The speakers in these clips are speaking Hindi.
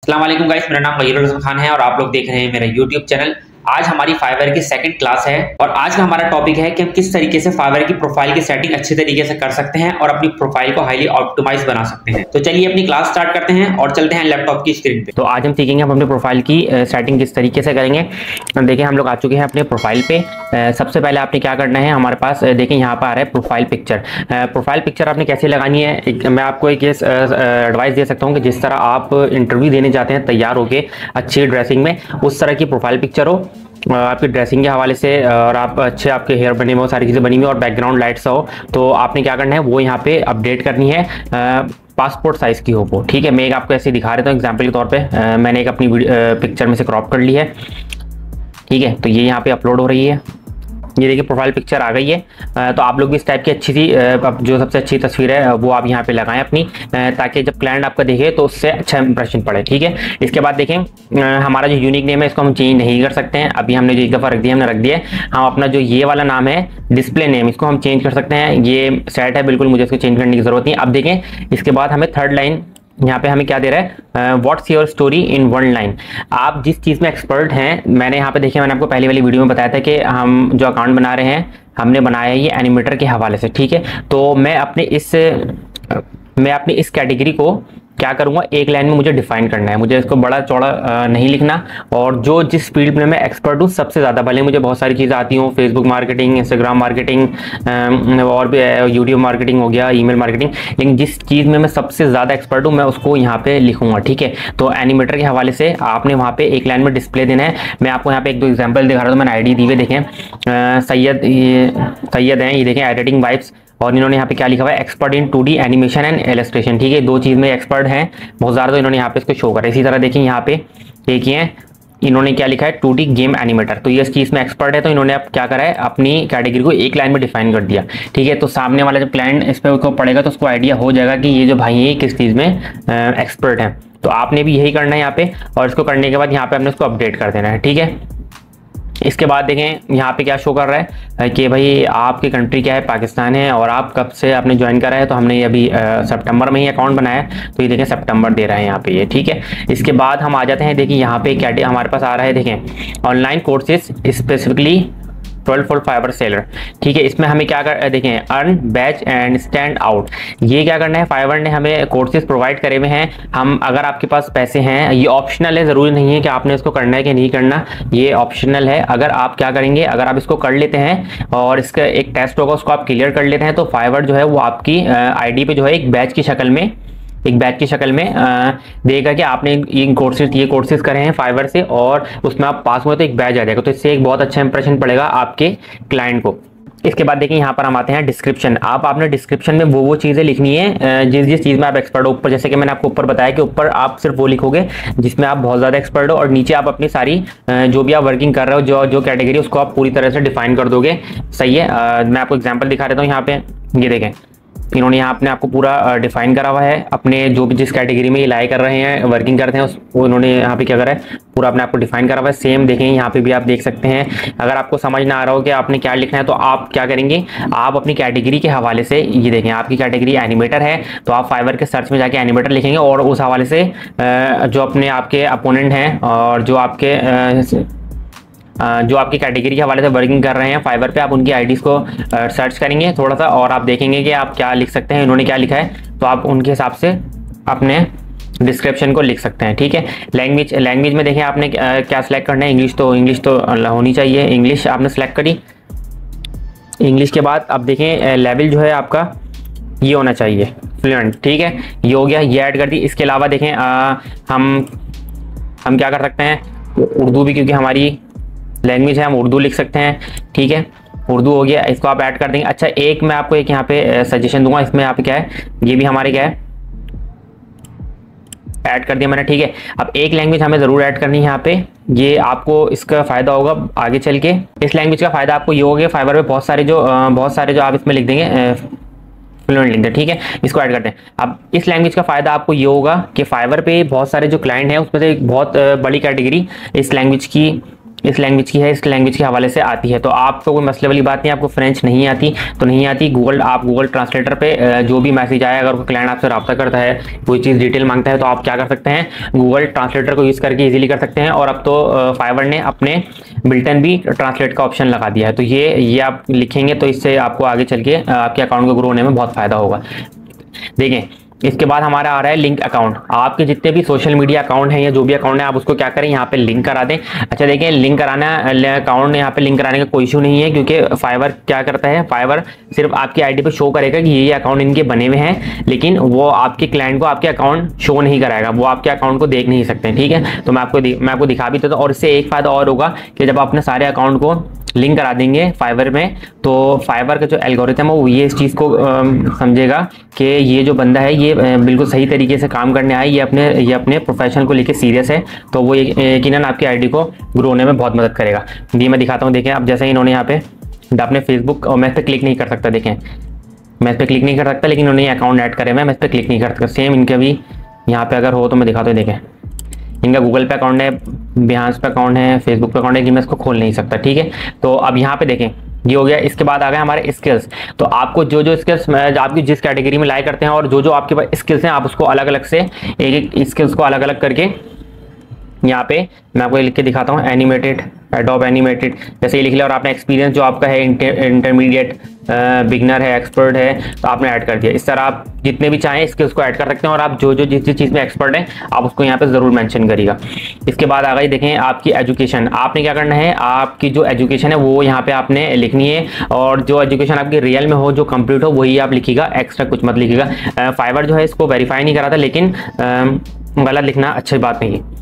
अस्सलाम वालेकुम गाइस, मेरा नाम गहीरुल हसन खान है और आप लोग देख रहे हैं मेरा यूट्यूब चैनल। आज हमारी फाइवर की सेकंड क्लास है और आज का हमारा टॉपिक है कि हम किस तरीके से फाइवर की प्रोफाइल की सेटिंग अच्छे तरीके से कर सकते हैं और अपनी प्रोफाइल को हाईली ऑप्टिमाइज बना सकते हैं। तो चलिए अपनी क्लास स्टार्ट करते हैं और चलते हैं लैपटॉप की स्क्रीन पे। तो आज हम सीखेंगे हम अपने प्रोफाइल की सेटिंग किस तरीके से करेंगे। देखिए हम लोग आ चुके हैं अपने प्रोफाइल पे। सबसे पहले आपने क्या करना है, हमारे पास देखिए यहाँ पर आ रहा है प्रोफाइल पिक्चर। प्रोफाइल पिक्चर आपने कैसे लगानी है, मैं आपको एक एडवाइस दे सकता हूँ कि जिस तरह आप इंटरव्यू देने जाते हैं तैयार होके अच्छी ड्रेसिंग में, उस तरह की प्रोफाइल पिक्चर हो आपकी ड्रेसिंग के हवाले से, और आप अच्छे आपके हेयर बने हुए, सारी चीज़ें बनी हुई और बैकग्राउंड लाइट्स हो, तो आपने क्या करना है वो यहाँ पे अपडेट करनी है। पासपोर्ट साइज़ की हो वो, ठीक है। मैं एक आपको ऐसे दिखा देता हूँ एग्जाम्पल के तौर पे। मैंने एक अपनी पिक्चर में से क्रॉप कर ली है, ठीक है। तो ये यहाँ पे अपलोड हो रही है, ये देखिए प्रोफाइल पिक्चर आ गई है। तो आप लोग भी इस टाइप की अच्छी सी जो सबसे अच्छी तस्वीर है वो आप यहाँ पे लगाएं अपनी, ताकि जब क्लाइंट आपका देखे तो उससे अच्छा इंप्रेशन पड़े, ठीक है। इसके बाद देखें हमारा जो यूनिक नेम है इसको हम चेंज नहीं कर सकते हैं। अभी हमने जो एक दफ़ा रख दिया, हमने रख दिया है। हम अपना जो ये वाला नाम है डिस्प्ले नेम, इसको हम चेंज कर सकते हैं। ये सेट है बिल्कुल, मुझे इसको चेंज करने की ज़रूरत नहीं। अब देखें इसके बाद हमें थर्ड लाइन यहाँ पे हमें क्या दे रहा है, what's your story in one line. आप जिस चीज़ में एक्सपर्ट हैं, मैंने यहाँ पे देखिए मैंने आपको पहले वाली वीडियो में बताया था कि हम जो अकाउंट बना रहे हैं हमने बनाया है ये एनिमेटर के हवाले से, ठीक है। तो मैं अपनी इस कैटेगरी को क्या करूँगा, एक लाइन में मुझे डिफाइन करना है। मुझे इसको बड़ा चौड़ा नहीं लिखना, और जो जिस फील्ड में मैं एक्सपर्ट हूँ सबसे ज़्यादा, भले मुझे बहुत सारी चीज़ें आती हूँ, फेसबुक मार्केटिंग, इंस्टाग्राम मार्केटिंग और भी यूट्यूब मार्केटिंग हो गया, ईमेल मार्केटिंग, लेकिन जिस चीज़ में मैं सबसे ज़्यादा एक्सपर्ट हूँ मैं उसको यहाँ पे लिखूँगा, ठीक है। तो एनिमेटर के हवाले से आपने वहाँ पर एक लाइन में डिस्प्ले देना है। मैं आपको यहाँ पर एक दो एग्जाम्पल दिखा रहा हूँ, मैंने आई डी दी हुई, देखें सैयद हैं, ये देखें एडिटिंग वाइब्स, और इन्होंने यहाँ पे क्या लिखा हुआ है, expert in 2D animation and illustration, ठीक है। दो चीज़ में एक्सपर्ट हैं बहुत ज़्यादा, तो इन्होंने यहाँ पे इसको शो करा। इसी तरह देखिए यहाँ पे एक है, इन्होंने क्या लिखा है 2D गेम एनिमेटर, तो ये इस चीज़ में एक्सपर्ट है, तो इन्होंने अब क्या करा है अपनी कैटेगरी को एक लाइन में डिफाइन कर दिया, ठीक है। तो सामने वाला जब क्लाइंट इस पर उसको पढ़ेगा तो उसको आइडिया हो जाएगा कि ये जो भाई है किस चीज़ में एक्सपर्ट है। तो आपने भी यही करना है यहाँ पे, और इसको करने के बाद यहाँ पे हमने उसको अपडेट कर देना है, ठीक है। इसके बाद देखें यहाँ पे क्या शो कर रहा है कि भाई आपकी कंट्री क्या है, पाकिस्तान है, और आप कब से आपने ज्वाइन करा है। तो हमने अभी सितंबर में ही अकाउंट बनाया है, तो ये देखें सितंबर दे रहा है यहाँ पे ये, ठीक है। इसके बाद हम आ जाते हैं, देखिए यहाँ पे क्या हमारे पास आ रहा है, देखें online courses specifically 12 full Fiverr seller, ठीक है। इसमें हमें क्या कर, देखें earn badge and stand out, ये क्या करना है, फाइवर ने हमें कोर्सेज प्रोवाइड करे हुए हैं। हम अगर आपके पास पैसे हैं, ये ऑप्शनल है, ज़रूरी नहीं है कि आपने इसको करना है कि नहीं करना, ये ऑप्शनल है। अगर आप क्या करेंगे, अगर आप इसको कर लेते हैं और इसका एक टेस्ट होगा उसको आप क्लियर कर लेते हैं, तो फाइवर जो है वो आपकी ID पे जो है एक बैच की शक्ल में देगा कि आपने ये कोर्सेज करे हैं फाइवर से, और उसमें आप पास हुए तो एक बैच आ जाएगा। तो इससे एक बहुत अच्छा इंप्रेशन पड़ेगा आपके क्लाइंट को। इसके बाद देखिए यहाँ पर हम आते हैं डिस्क्रिप्शन। आपने डिस्क्रिप्शन में वो चीज़ें लिखनी है जिस चीज़ में आप एक्सपर्ट हो। ऊपर जैसे कि मैंने आपको ऊपर बताया कि ऊपर आप सिर्फ वो लिखोगे जिसमें आप बहुत ज़्यादा एक्सपर्ट हो, और नीचे आप अपनी सारी जो भी आप वर्किंग कर रहे हो, जो कैटेगरी, उसको आप पूरी तरह से डिफाइन कर दोगे, सही है। मैं आपको एग्जाम्पल दिखा देता हूँ यहाँ पे, ये देखें इन्होंने यहाँ अपने आपको पूरा डिफाइन करा हुआ है, अपने जो भी जिस कैटेगरी में ये लाई कर रहे हैं, वर्किंग करते हैं, उसको इन्होंने यहाँ पे क्या करा है, पूरा अपने आपको डिफाइन करा हुआ है। सेम देखें यहाँ पे भी आप देख सकते हैं। अगर आपको समझ ना आ रहा हो कि आपने क्या लिखना है, तो आप क्या करेंगे, आप अपनी कैटेगरी के हवाले से, ये देखें आपकी कैटेगरी एनिमेटर है, तो आप फाइवर के सर्च में जाके एनिमेटर लिखेंगे, और उस हवाले से जो अपने आपके अपोनेंट हैं और जो आपकी कैटेगरी के हवाले से वर्किंग कर रहे हैं फाइवर पे, आप उनकी आईडीज़ को सर्च करेंगे थोड़ा सा, और आप देखेंगे कि आप क्या लिख सकते हैं, इन्होंने क्या लिखा है, तो आप उनके हिसाब से अपने डिस्क्रिप्शन को लिख सकते हैं, ठीक है। लैंग्वेज में देखें आपने क्या सिलेक्ट करना है, इंग्लिश तो होनी चाहिए, इंग्लिश आपने सेलेक्ट करी। इंग्लिश के बाद अब देखें लेवल जो है आपका ये होना चाहिए फ्लुएंट, ठीक है, ये हो गया, ये ऐड कर दी। इसके अलावा देखें हम क्या कर सकते हैं, उर्दू भी, क्योंकि हमारी लैंग्वेज है, हम उर्दू लिख सकते हैं, ठीक है, उर्दू हो गया, इसको आप ऐड कर देंगे। अच्छा एक मैं आपको एक यहाँ पे सजेशन दूंगा, इसमें यहाँ पे क्या है, ये भी हमारे क्या है ऐड कर दिया मैंने, ठीक है। अब एक लैंग्वेज हमें ज़रूर ऐड करनी है यहाँ पे, ये आपको इसका फ़ायदा होगा आगे चल के। इस लैंग्वेज का फ़ायदा आपको ये होगा, फाइवर पे बहुत सारे जो आप इसमें लिख देंगे फ्लुएंट लिख दें, ठीक है, इसको ऐड करते हैं। अब इस लैंग्वेज का फ़ायदा आपको ये होगा कि फाइवर पे बहुत सारे जो क्लाइंट हैं उसमें से एक बहुत बड़ी कैटेगरी इस लैंग्वेज की इस लैंग्वेज की है, इस लैंग्वेज के हवाले से आती है। तो आपको कोई मसले वाली बात नहीं, आपको फ्रेंच नहीं आती तो नहीं आती, आप गूगल ट्रांसलेटर पे जो भी मैसेज आए, अगर कोई क्लाइंट आपसे रब्ता करता है, कोई चीज़ डिटेल मांगता है, तो आप क्या कर सकते हैं, गूगल ट्रांसलेटर को यूज़ करके इजीली कर सकते हैं। और अब तो फाइवर ने अपने बिल्टन भी ट्रांसलेट का ऑप्शन लगा दिया है। तो ये आप लिखेंगे तो इससे आपको आगे चल के आपके अकाउंट को ग्रो होने में बहुत फ़ायदा होगा। देखें, इसके बाद हमारा आ रहा है लिंक अकाउंट। आपके जितने भी सोशल मीडिया अकाउंट हैं या जो भी अकाउंट है, आप उसको क्या करें, यहाँ पे लिंक करा दें। अच्छा देखें, लिंक कराना अकाउंट यहाँ पे लिंक कराने का कोई इशू नहीं है, क्योंकि फाइवर क्या करता है, फाइवर सिर्फ आपकी आईडी पे शो करेगा कि ये अकाउंट इनके बने हुए हैं, लेकिन वो आपके क्लाइंट को आपके अकाउंट शो नहीं कराएगा, वो आपके अकाउंट को देख नहीं सकते। ठीक है, तो मैं आपको दिखा भी देता हूँ। और इससे एक फायदा और होगा कि जब आप अपने सारे अकाउंट को लिंक करा देंगे फाइवर में, तो फाइवर का जो एल्गोरिथम है वो ये इस चीज़ को समझेगा कि ये जो बंदा है ये बिल्कुल सही तरीके से काम करने आया, ये अपने प्रोफेशन को लेके सीरियस है, तो वो यकीनन आपकी आईडी को ग्रो होने में बहुत मदद करेगा। ये मैं दिखाता हूँ। देखें, अब जैसे इन्होंने यहाँ पे अपने फेसबुक, और मैं इस पर क्लिक नहीं कर सकता, देखें मैं इस पर क्लिक नहीं कर सकता, लेकिन उन्होंने अकाउंट ऐड करे हुए, मैं इस पर क्लिक नहीं कर सकता। सेम इनके भी यहाँ पे अगर हो तो मैं दिखाता हूँ। देखें, इनका गूगल पे अकाउंट है, बिहांस पे अकाउंट है, फेसबुक पे अकाउंट है, लेकिन मैं इसको खोल नहीं सकता। ठीक है, तो अब यहाँ पे देखें, ये हो गया। इसके बाद आ गए हमारे स्किल्स। तो आपको जो स्किल्स आपकी जिस कैटेगरी में लाइक करते हैं, और जो आपके पास स्किल्स हैं, आप उसको अलग अलग से एक स्किल्स को अलग अलग करके यहाँ पे मैं आपको लिख के दिखाता हूँ। एनिमेटेड, एडोब एनिमेटेड, जैसे ये लिख लिया। और आपने एक्सपीरियंस जो आपका है, इंटरमीडिएट, बिगनर है, एक्सपर्ट है, तो आपने ऐड कर दिया। इस तरह आप जितने भी चाहें स्किल्स को ऐड कर सकते हैं, और आप जिस चीज़ में एक्सपर्ट हैं आप उसको यहाँ पे ज़रूर मेंशन करिएगा। इसके बाद आ गई, देखें, आपकी एजुकेशन। आपने क्या करना है, आपकी जो एजुकेशन है वो यहाँ पे आपने लिखनी है, और जो एजुकेशन आपकी रियल में हो, जो कंप्लीट हो, वही आप लिखिएगा, एक्स्ट्रा कुछ मत लिखिएगा। फाइवर जो है इसको वेरीफाई नहीं करा था, लेकिन गलत लिखना अच्छी बात नहीं है।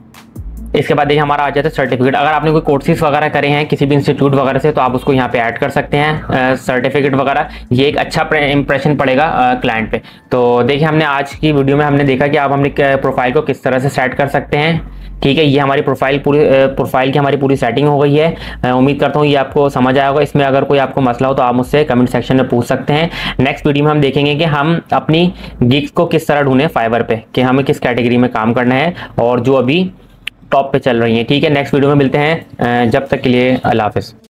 इसके बाद देखिए हमारा आ जाता है सर्टिफिकेट। अगर आपने कोई कोर्सेज वगैरह करे हैं किसी भी इंस्टीट्यूट वगैरह से, तो आप उसको यहाँ पे ऐड कर सकते हैं, सर्टिफिकेट वगैरह। ये एक अच्छा इंप्रेशन पड़ेगा क्लाइंट पे। तो देखिए, हमने आज की वीडियो में हमने देखा कि आप अपनी प्रोफाइल को किस तरह से सेट कर सकते हैं। ठीक है, ये हमारी प्रोफाइल की हमारी पूरी सेटिंग हो गई है। उम्मीद करता हूँ ये आपको समझ आया होगा। इसमें अगर कोई आपको मसला हो तो आप मुझसे कमेंट सेक्शन में पूछ सकते हैं। नेक्स्ट वीडियो में हम देखेंगे कि हम अपनी गिग्स को किस तरह ढूंढें फाइवर पे, कि हमें किस कैटेगरी में काम करना है, और जो अभी टॉप पे चल रही है। ठीक है, नेक्स्ट वीडियो में मिलते हैं। जब तक के लिए अल्लाह हाफिज़।